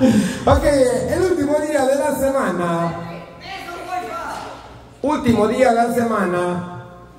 Ok, el último día de la semana. Último día de la semana.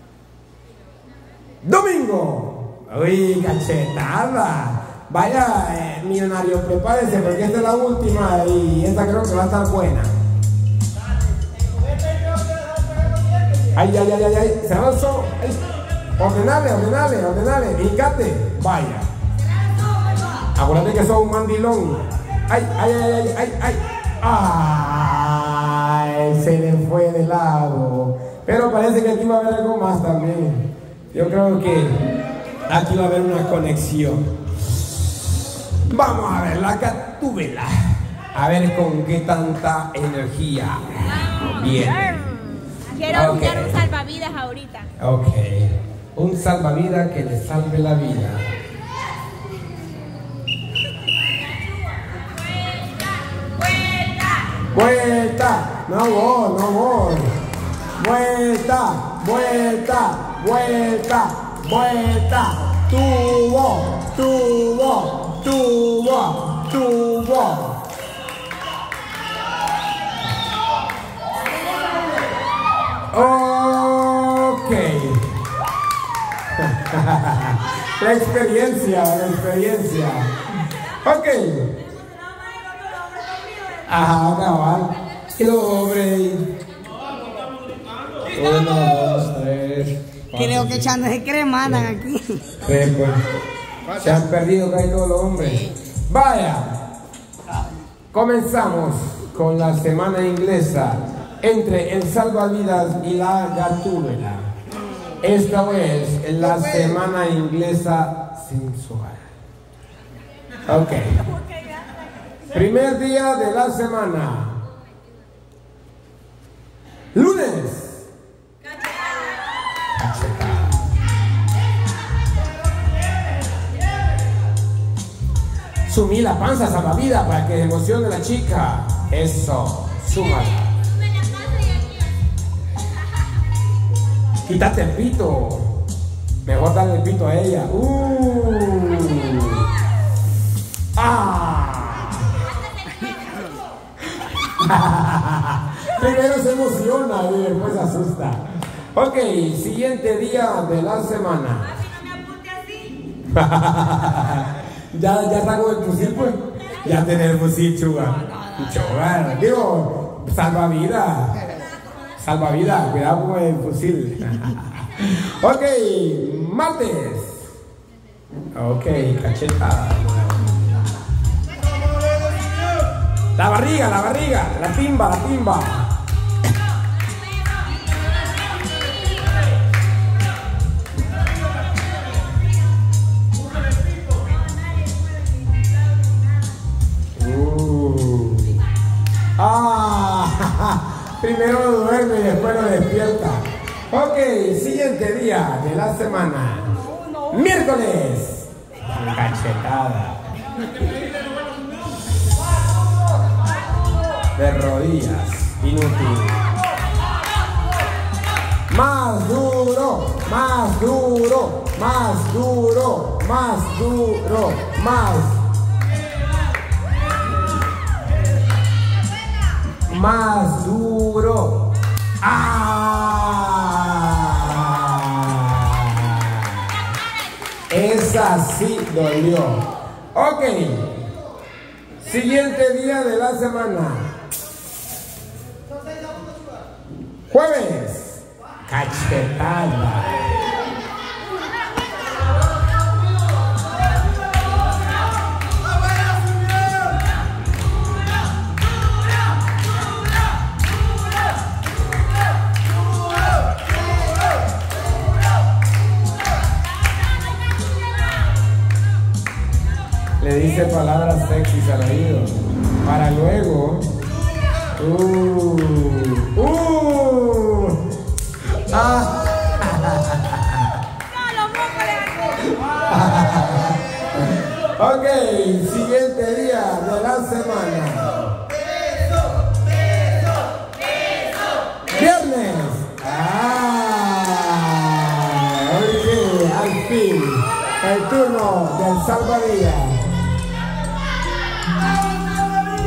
Domingo. Uy, cachetada. Vaya, millonario, prepárese porque esta es la última y esta creo que va a estar buena. Ay, ay, ay, ay, ay. Se avanzó. Ordenale. Fíjate. Vaya. Acuérdate que sos un mandilón. Ay. Ay, se le fue de lado. Pero parece que aquí va a haber algo más también. Yo creo que aquí va a haber una conexión. Vamos a ver la Gatúbela. A ver con qué tanta energía viene. Quiero buscar un salvavidas ahorita. Ok. Un salvavidas que le salve la vida. Vuelta. No voy. Vuelta. Tubo. Ok. La experiencia. Ok. Ajá, cabal. Y los hombres. 1, 2, 3. Creo que echándose crema andan aquí. Pues, se han perdido casi todos los hombres. Vaya. Comenzamos con la semana inglesa entre el salvavidas y la Gatúbela. Esta es la semana inglesa sensual. Ok. Primer día de la semana. Lunes. Sumí la panza salvavidas para que emocione la chica. Eso, súmala. Quítate el pito. Mejor darle el pito a ella. Primero se emociona y después se asusta. Ok, siguiente día de la semana. Ya saco el fusil, pues. Ya tenés el fusil, chugar. Digo, salvavidas, cuidado con el fusil. Ok, martes. Ok, cachetada. La barriga, la timba. Primero lo duerme y después lo despierta. Ok, siguiente día de la semana. Miércoles. Cachetada. De rodillas. Inútil. Más duro. Más duro. Esa sí dolió. Ok. Siguiente día de la semana. Jueves. Cachetada. Le dice palabras sexys al oído. Para luego. Ok, siguiente día de la semana. Viernes. Ok, al fin. El turno del salvavidas.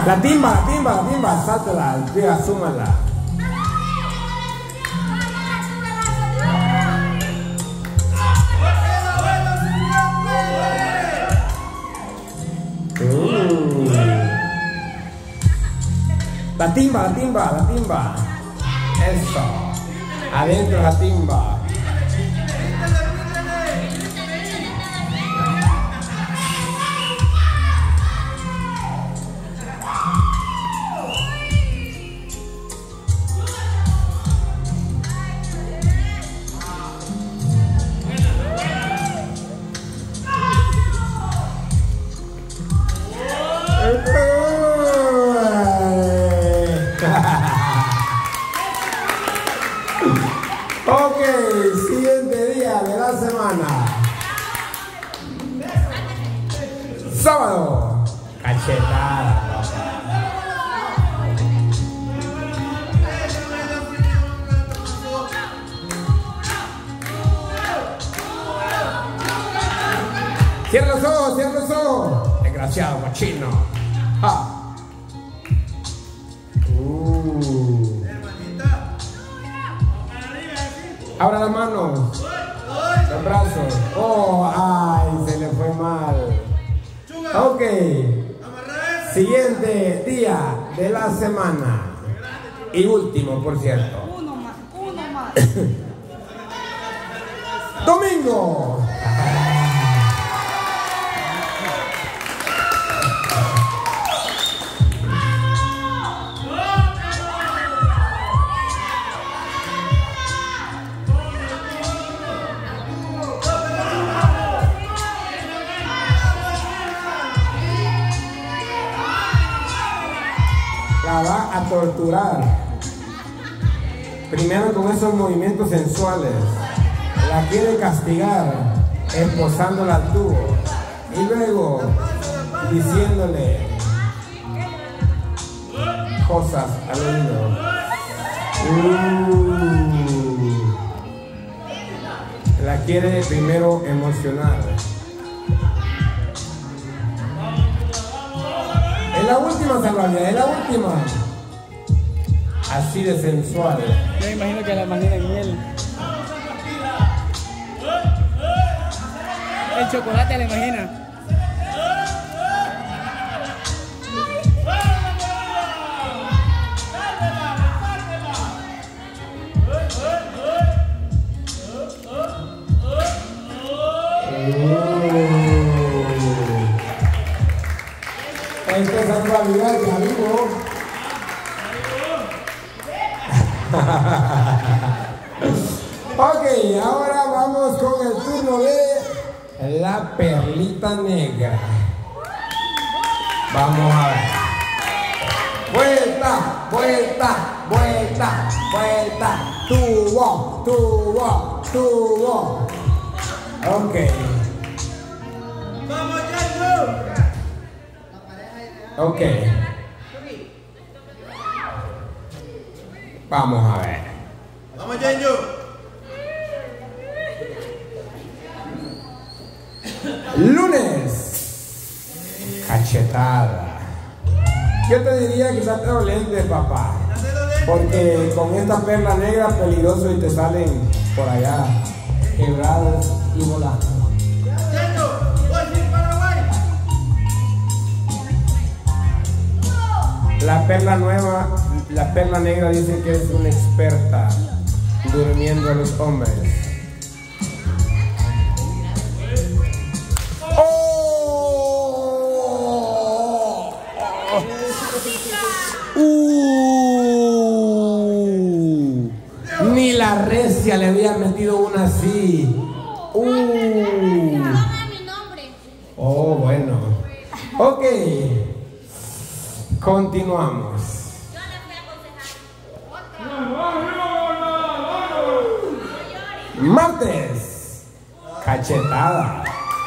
La timba, sáltala, súmala. La timba. Eso. Adentro la timba. Ok, siguiente día de la semana. Sábado. Cachetada. Cierra los ojos. Desgraciado, machino. Ja. Abra las manos, los brazos. Oh, ay, se le fue mal. Ok. Siguiente día de la semana. Y último, por cierto. Uno más. Domingo. La va a torturar. Primero con esos movimientos sensuales. La quiere castigar, esposándola al tubo. Y luego diciéndole cosas al oído. La quiere primero emocionar. Es la última salvavidas, es la última. Así de sensual. Yo me imagino que la imagina en miel. El chocolate la imagina. Esta es salvavidas, amigo. Ok, ahora vamos con el turno de la perlita negra. Vamos a ver. Vuelta. Tubo. Ok. Ok. Vamos a ver. Vamos, Yenyo. Lunes. Cachetada. Yo te diría que te los lentes, papá. Porque con esta perla negra peligroso y te salen por allá quebrados y volando. La perla nueva, la perla negra dice que es una experta durmiendo a los hombres. Ni la recia le había metido una así. Oh, bueno. Ok. Continuamos. Martes. Cachetada.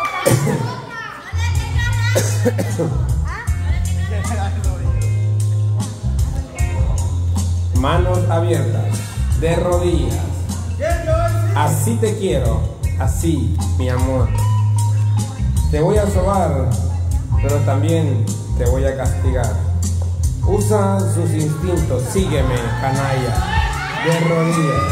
Manos abiertas, de rodillas. Así te quiero, así, mi amor. Te voy a sobar, pero también te voy a castigar. Usa sus instintos, sígueme, canalla, de rodillas.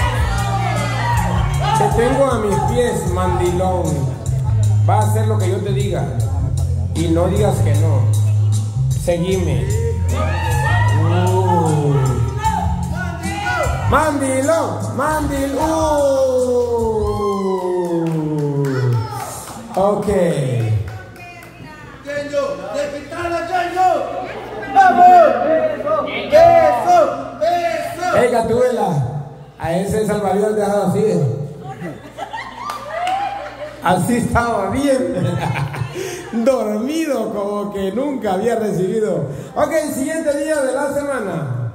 Te tengo a mis pies, mandilón. Va a hacer lo que yo te diga. Y no digas que no. Seguime. Mandilón, Ok. Hey, Gatúbela, a ese salvavidas dejado así. Así estaba bien. Dormido como que nunca había recibido. Ok, siguiente día de la semana.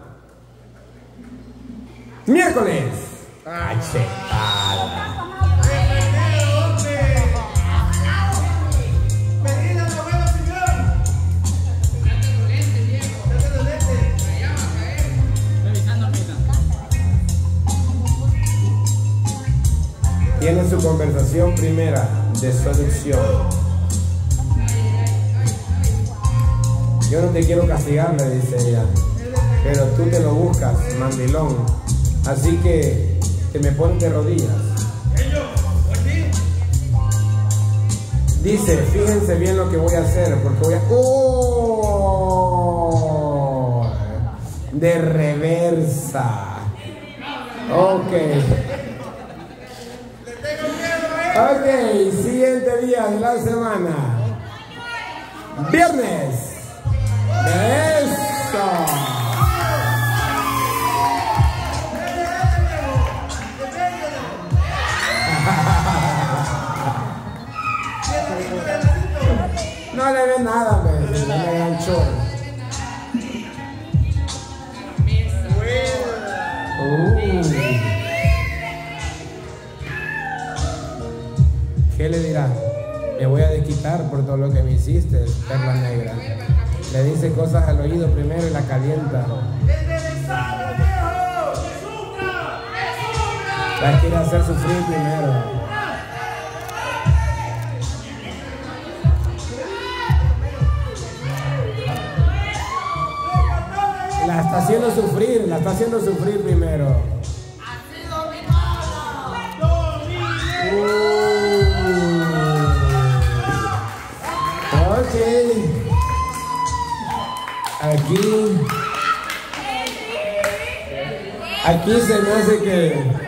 Miércoles. Achetada. Tiene su conversación primera de seducción. Yo no te quiero castigar, le dice ella, pero tú te lo buscas, mandilón. Así que te me pones de rodillas. Dice, fíjense bien lo que voy a hacer, porque voy a... ¡Oh! De reversa. Ok. Ok, siguiente día de la semana. Viernes. Eso. No le ve nada, no le ganchó. ¿Qué le dirá? Me voy a desquitar por todo lo que me hiciste, perla negra. Le dice cosas al oído primero y la calienta. La quiere hacer sufrir primero. La está haciendo sufrir primero. Ok. Aquí se me hace que